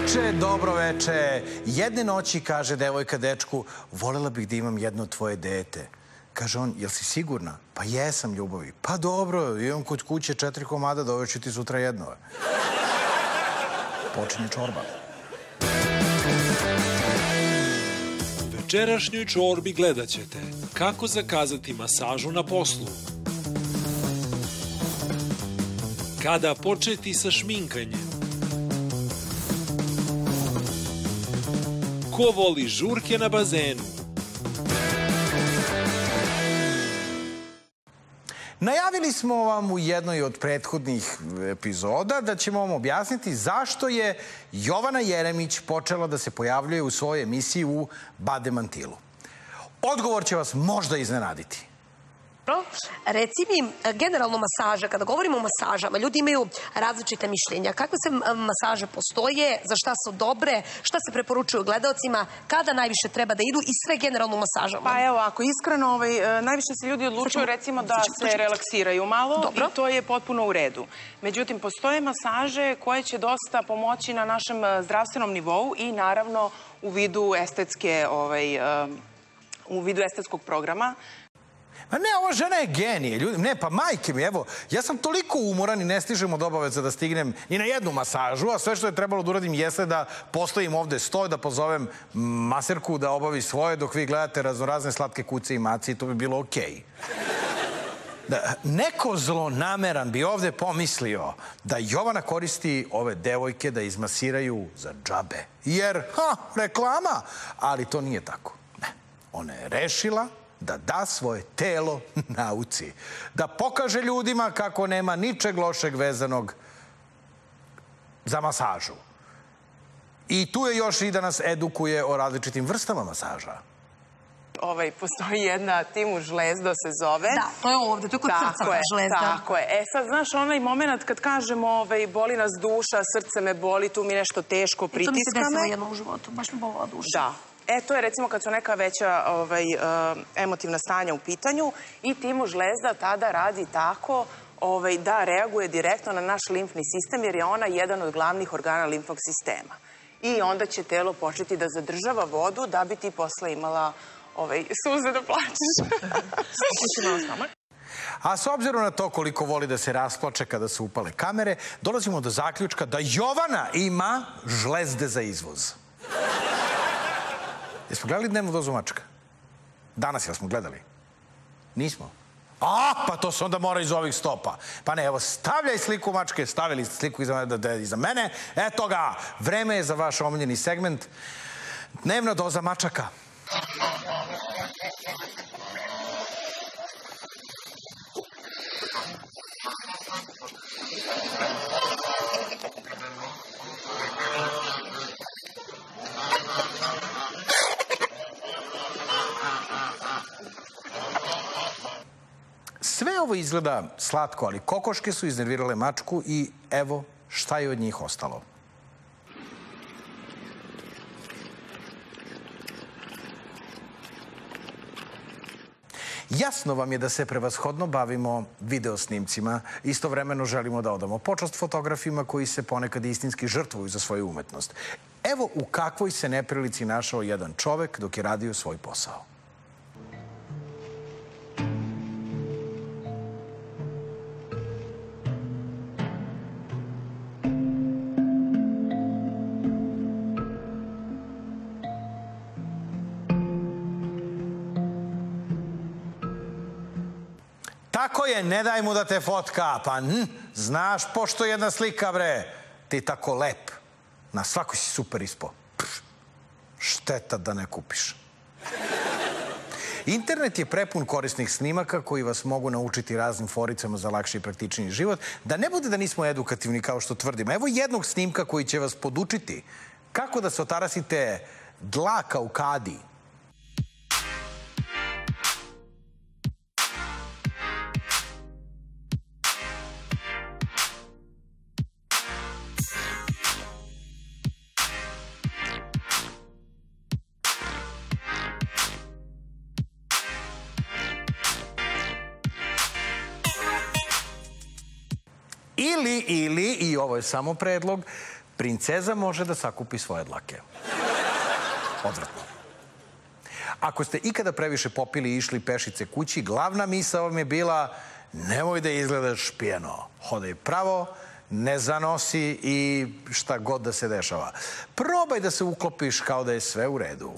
Dobro veče. Jedne noći, kaže devojka dečku, volela bih da imam jedno tvoje dete. Kaže on, jel si sigurna? Pa jesam, ljubavi. Pa dobro, imam kod kuće 4 komada, doveću ti sutra jedno. Počinje čorba. U večerašnjoj čorbi gledat ćete kako zakazati masažu na poslu, kada početi sa šminkanjem, ko voli žurke na bazenu. Najavili smo vam u jednoj od prethodnih epizoda da ćemo vam objasniti zašto je Jovana Jeremić počela da se pojavljuje u svojoj emisiji u Bademantilu. Odgovor će vas možda iznenaditi. Reci mi, generalno masaža, kada govorimo o masažama, ljudi imaju različite mišljenja. Kakve se masaže postoje, za šta su dobre, šta se preporučuju gledaocima, kada najviše treba da idu i sve generalno u masažama? Pa evo, ako iskreno, najviše se ljudi odlučuju recimo da se relaksiraju malo i to je potpuno u redu. Međutim, postoje masaže koje će dosta pomoći na našem zdravstvenom nivou i naravno u vidu estetskog programa. Ma ne, ova žena je genije, ljudi. Ne, pa majke mi, evo, ja sam toliko umoran i ne stižem od obaveza da stignem ni na jednu masažu, a sve što je trebalo da uradim jeste da postavim ovde stoj, da pozovem maserku da obavi svoje dok vi gledate raznorazne slatke kuce i maci i to bi bilo okej. Neko zlonameran bi ovde pomislio da Jovana koristi ove devojke da izmasiraju za džabe. Jer, reklama, ali to nije tako. Ne, ona je rešila da da svoje telo nauci. Da pokaže ljudima kako nema ničeg lošeg vezanog za masažu. I tu je još i da nas edukuje o različitim vrstama masaža. Postoji jedna Timu Žlezdo se zove. Da, to je ovde, to je kod srca Žlezda. Tako je. E sad, znaš, onaj moment kad kažemo boli nas duša, srce me boli, tu mi nešto teško pritiska me. I to mi se desilo jednom u životu, baš mi bolila duša. Da. E, to je recimo kad su neka veća emotivna stanja u pitanju i Timu Žlezda tada radi tako da reaguje direktno na naš limfni sistem jer je ona jedan od glavnih organa limfnog sistema. I onda će telo početi da zadržava vodu da bi ti posle imala suze da plačeš. A s obzirom na to koliko voli da se rasplače kada se upale kamere, dolazimo do zaključka da Jovana ima žlezde za izvoz. Jesmo gledali Dnevnu dozu mačka? Danas, jel smo gledali? Nismo. Pa to se onda mora iz ovih stopa. Pa ne, evo, stavljaj sliku mačke, stavili sliku iza mene. Eto ga, vreme je za vaš omiljeni segment. Dnevna doza mačaka. Sve ovo izgleda slatko, ali kokoške su iznervirale mačku i evo šta je od njih ostalo. Jasno vam je da se prevashodno bavimo videosnimcima. Istovremeno želimo da odamo počast fotografima koji se ponekad istinski žrtvuju za svoju umetnost. Evo u kakvoj se neprilici našao jedan čovek dok je radio svoj posao. Tako je, ne daj mu da te fotka, pa znaš pošto jedna slika, bre, ti tako lep, na svakoj si super ispo. Šteta da ne kupiš. Internet je prepun korisnih snimaka koji vas mogu naučiti raznim foricama za lakši i praktičniji život. Da ne bude da nismo edukativni kao što tvrdimo. Evo jednog snimka koji će vas podučiti kako da se otarasite dlaka u kadi. Ili, i ovo je samo predlog, princeza može da sakupi svoje dlake. Odvratno. Ako ste ikada previše popili i išli pešice kući, glavna misao vam je bila nemoj da izgledaš pijano. Hodaj pravo, ne zanosi i šta god da se dešava. Probaj da se uklopiš kao da je sve u redu.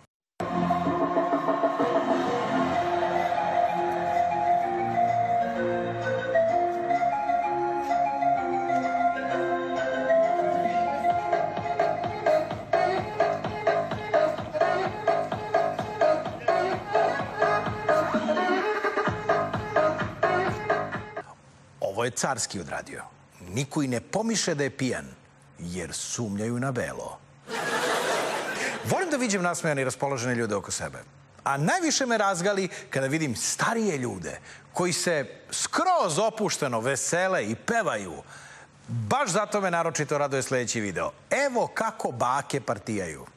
Ovo je carski odradio. Niko i ne pomiše da je pijan, jer sumnjaju na belo. Volim da vidim nasmejane i raspoložene ljude oko sebe. A najviše me razgali kada vidim starije ljude koji se skroz opušteno vesele i pevaju. Baš zato me naročito raduje sljedeći video. Evo kako bake partijaju.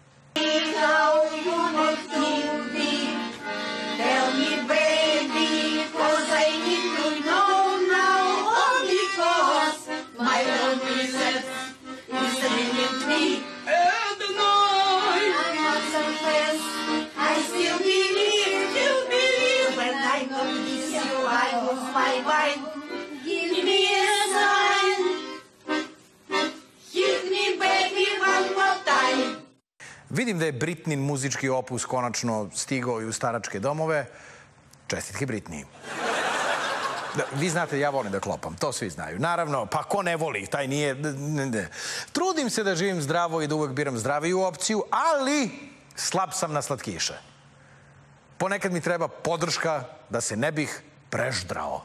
Vidim da je Britnin muzički opus konačno stigao i u staračke domove. Čestitke Britniji. Vi znate, ja volim da klopam, to svi znaju. Naravno, pa ko ne voli, taj nije... Trudim se da živim zdravo i da uvek biram zdraviju opciju, ali slab sam na slatkiše. Ponekad mi treba podrška da se ne bih preždrao.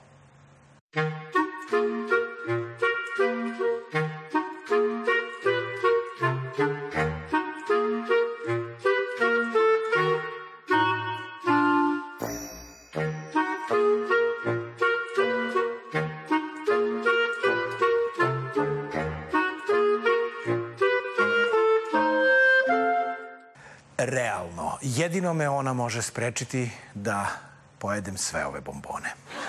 Realno, jedino me ona može sprečiti da pojedem sve ove bombone.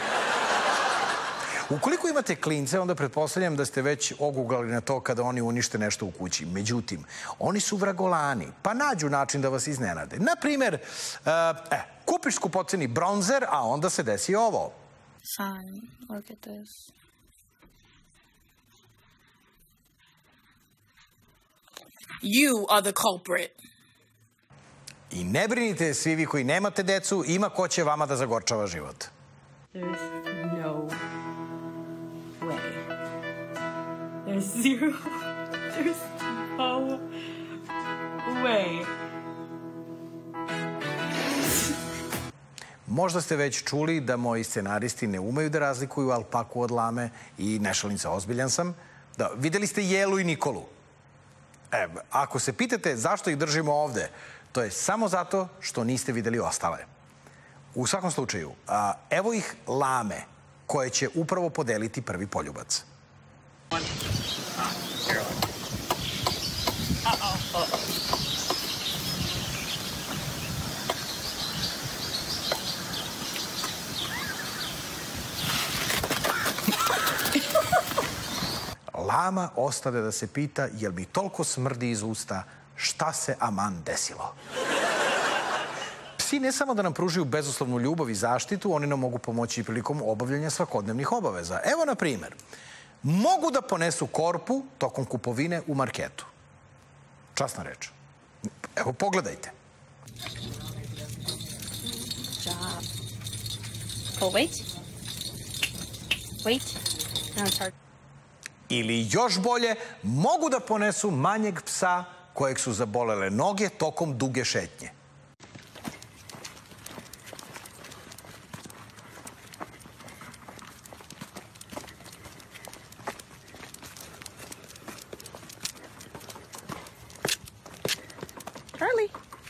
Ukoliko imate klince, onda pretpostavljam da ste već oguglali na to kada oni unište nešto u kući. Međutim, oni su vragolani, pa nađu način da vas iznenade. Naprimer, kupiš skupoceni bronzer, a onda se desi ovo. Fine, look at this. You are the culprit. I ne brinite svi vi koji nemate decu, ima ko će vama da zagorčava život. There's no way. There's no way. Možda ste već čuli da moji scenaristi ne umeju da razlikuju alpaku od lame i ne šalim se, ozbiljan sam. Da, videli ste Jelu i Nikolu. Ako se pitate zašto ih držimo ovde, to je samo zato što niste videli ostale. U svakom slučaju, evo ih lame koje će upravo podeliti prvi poljubac. Lama ostade da se pita jel mi toliko smrdi iz usta šta se aman desilo. Psi ne samo da nam pružuju bezuslovnu ljubav i zaštitu, oni nam mogu pomoći i prilikom obavljanja svakodnevnih obaveza. Evo, na primjer, mogu da ponesu korpu tokom kupovine u marketu. Časna reč. Evo, pogledajte. Job. Oh, wait. Wait. Now it's hard. Ili još bolje, mogu da ponesu manjeg psa kojeg su zabolele noge tokom duge šetnje. Charlie.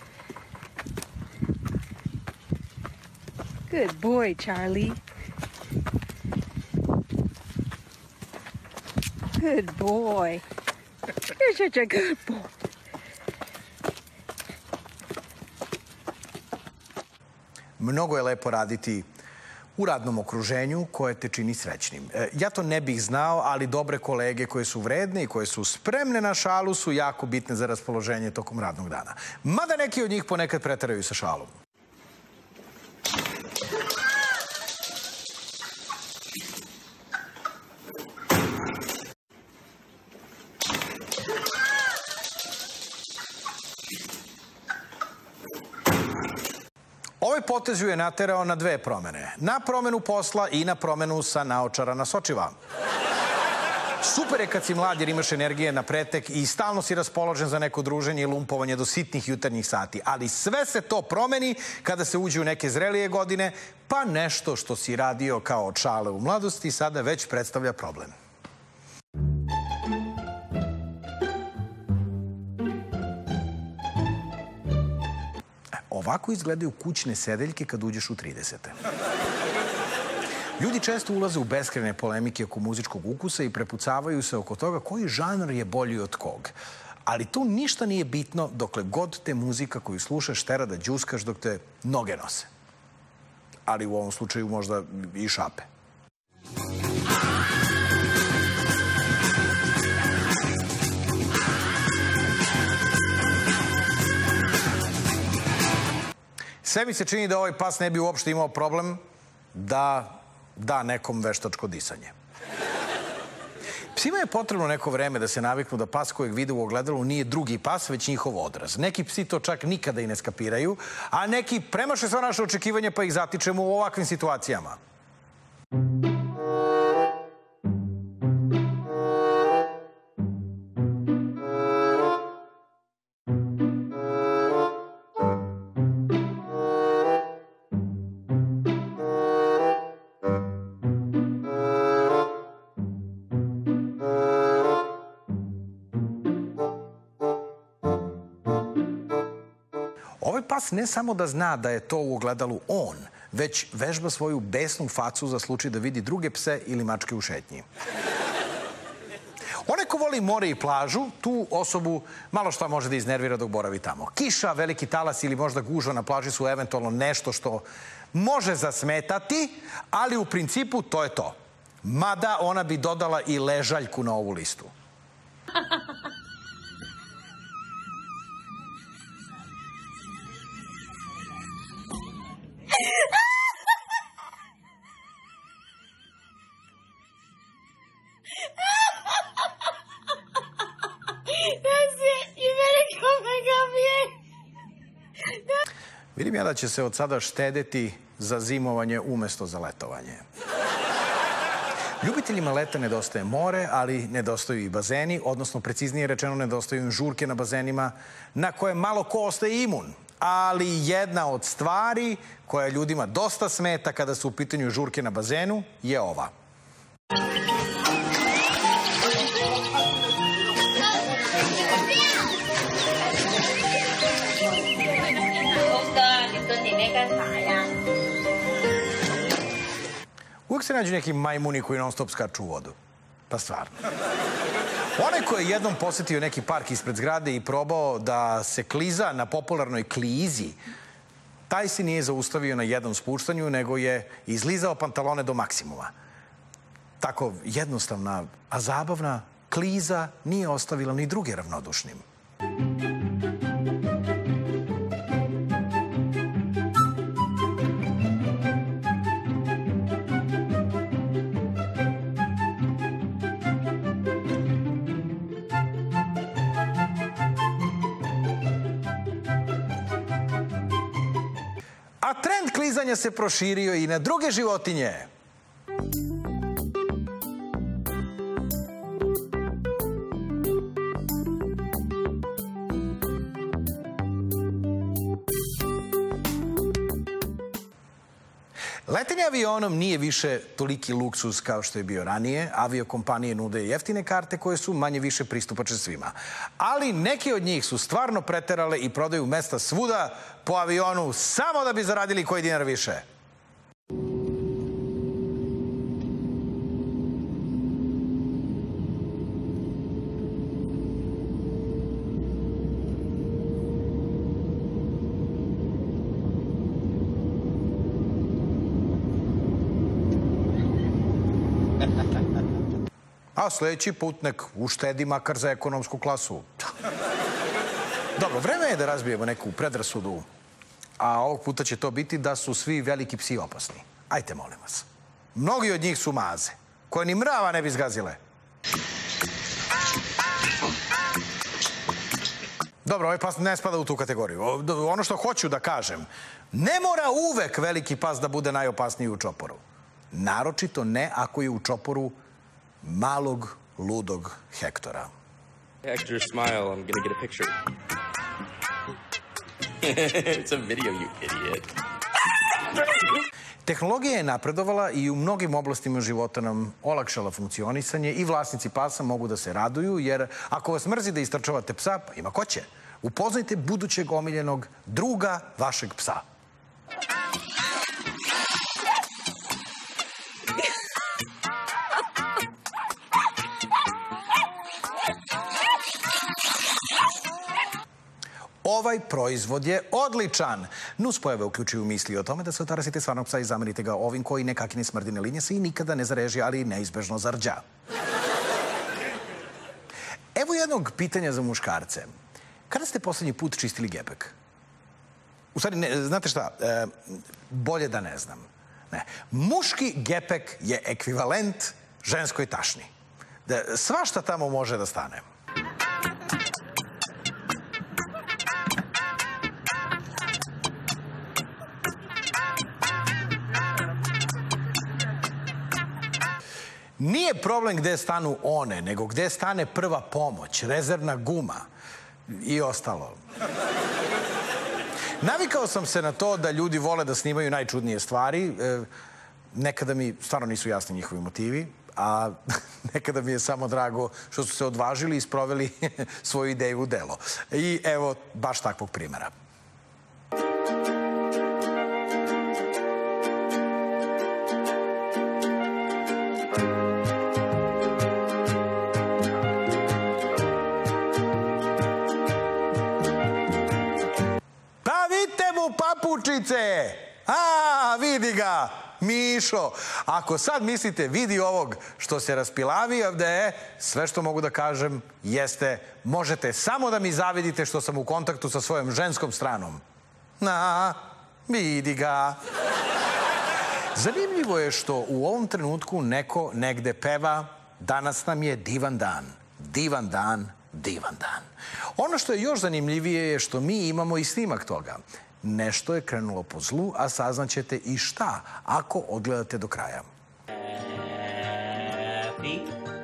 Good boy, Charlie. Good boy. You're such a good boy. Mnogo je lepo raditi u radnom okruženju koje te čini srećnim. Ja to ne bih znao, ali dobre kolege koje su vredne i koje su spremne na šalu su jako bitne za raspoloženje tokom radnog dana. Mada neki od njih ponekad preteraju sa šalom. Ovaj potez ju je naterao na dve promene. Na promenu posla i na promenu sa naočara na sočiva. Super je kad si mlad jer imaš energije na pretek i stalno si raspoložen za neko druženje i lumpovanje do sitnih jutarnjih sati. Ali sve se to promeni kada se uđe u neke zrelije godine, pa nešto što si radio kao od šale u mladosti sada već predstavlja problem. Ovako izgledaju kućne sedeljke kad uđeš u 30. Ljudi često ulaze u beskrajne polemike oko muzičkog ukusa i prepucavaju se oko toga koji žanr je bolji od kog. Ali tu ništa nije bitno dokle god te muzika koju slušaš tera da đuskaš dok te noge nose. Ali u ovom slučaju možda i šape. Sve mi se čini da ovaj pas ne bi uopšte imao problem da da nekom veštačko disanje. Psima je potrebno neko vreme da se naviknu da pas kojeg vide u ogledalu nije drugi pas, već njihov odraz. Neki psi to čak nikada i ne skapiraju, a neki premaše sva naše očekivanja pa ih zatičemo u ovakvim situacijama. Ovaj pas ne samo da zna da je to u ogledalu on, već vežba svoju besnu facu za slučaj da vidi druge pse ili mačke u šetnji. Onaj ko voli more i plažu, tu osobu malo šta može da iznervira dok boravi tamo. Kiša, veliki talas ili možda gužva na plaži su eventualno nešto što može zasmetati, ali u principu to je to. Mada ona bi dodala i ležaljku na ovu listu. Vidim ja da će se od sada štedeti za zimovanje umesto za letovanje. Ljubiteljima leta nedostaje more, ali nedostaju i bazeni, odnosno preciznije rečeno nedostaju im žurke na bazenima na koje malo ko ostaje imun. Ali jedna od stvari koja ljudima dosta smeta kada su u pitanju žurke na bazenu je ova. Uvijek se nađu neki majmuni koji non stop skaču u vodu. Pa stvarno. Onaj koji je jednom posetio neki park ispred zgrade i probao da se kliza na popularnoj klizi, taj se nije zaustavio na jednom spuštanju, nego je izlizao pantalone do maksimuma. Tako jednostavna, a zabavna kliza nije ostavila ni druge ravnodušnim. A trend klizanja se proširio i na druge životinje. Letenje avionom nije više toliki luksuz kao što je bio ranije. Aviokompanije nude jeftine karte koje su manje više pristupačne svima. Ali neke od njih su stvarno preterale i prodaju mesta svuda po avionu samo da bi zaradili koji dinar više. A sljedeći put nek uštedi makar za ekonomsku klasu. Dobro, vreme je da razbijemo neku predrasudu, a ovog puta će to biti da su svi veliki psi opasni. Ajte, molim vas. Mnogi od njih su maze, koje ni mrava ne bi zgazile. Dobro, ovaj pas ne spada u tu kategoriju. Ono što hoću da kažem, ne mora uvek veliki pas da bude najopasniji u čoporu. Naročito ne ako je u čoporu malog, ludog Hektora. Hector, smile, I'm gonna get a picture. It's a video, you idiot. Tehnologija je napredovala i u mnogim oblastima života nam olakšala funkcionisanje i vlasnici pasa mogu da se raduju, jer ako vas mrzi da istrčavate psa, pa ima ko će. Upoznajte budućeg omiljenog druga vašeg psa. Ovaj proizvod je odličan. Nuspojave uključuju misli o tome da se otarasite stvarnog psa i zamenite ga ovim koji ne kakine smrdine linje se i nikada ne zareži, ali neizbežno zarđa. Evo jednog pitanja za muškarce. Kada ste poslednji put čistili gepek? U stvari, znate šta? Bolje da ne znam. Ne. Muški gepek je ekvivalent ženskoj tašni. Svašta tamo može da stane. Nije problem gde stanu one, nego gde stane prva pomoć, rezervna guma i ostalo. Navikao sam se na to da ljudi vole da snimaju najčudnije stvari. Nekada mi stvarno nisu jasni njihovi motivi, a nekada mi je samo drago što su se odvažili i sproveli svoju ideju u delo. I evo baš takvog primjera. Papučice! A, vidi ga, Mišo. Ako sad mislite, vidi ovog što se raspilavi ovde, sve što mogu da kažem jeste, možete samo da mi zavidite što sam u kontaktu sa svojom ženskom stranom. Na, vidi ga. Zanimljivo je što u ovom trenutku neko negde peva danas nam je divan dan, divan dan, divan dan. Ono što je još zanimljivije je što mi imamo i snimak toga. Nešto je krenulo po zlu, a saznaćete i šta ako odgledate do kraja. Happy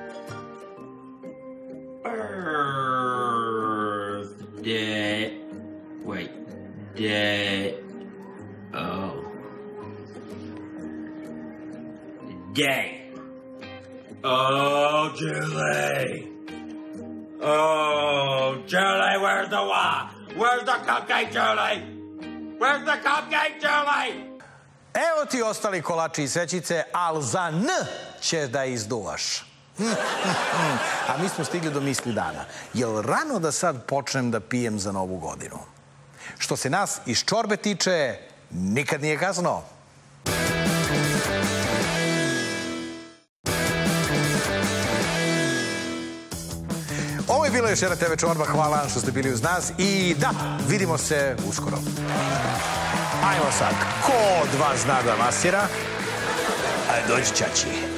birthday. Wait. Day. Oh. Day. Oh, Julie. Oh, Julie, where's the what? Where's the cupcake, Julie? Where's the cupcake, Julie? Evo ti ostali kolači i svećice, al za N će da izduvaš. A mi smo stigli do misli dana. Jel rano da sad počnem da pijem za Novu godinu? Što se nas iz čorbe tiče, nikad nije kasno. Ovo je bila još jedna TV čorba. Hvala vam što ste bili uz nas. I da, vidimo se uskoro. Ajmo sad. Ko od vas zna da masira? Ajde, dođi, ćaći.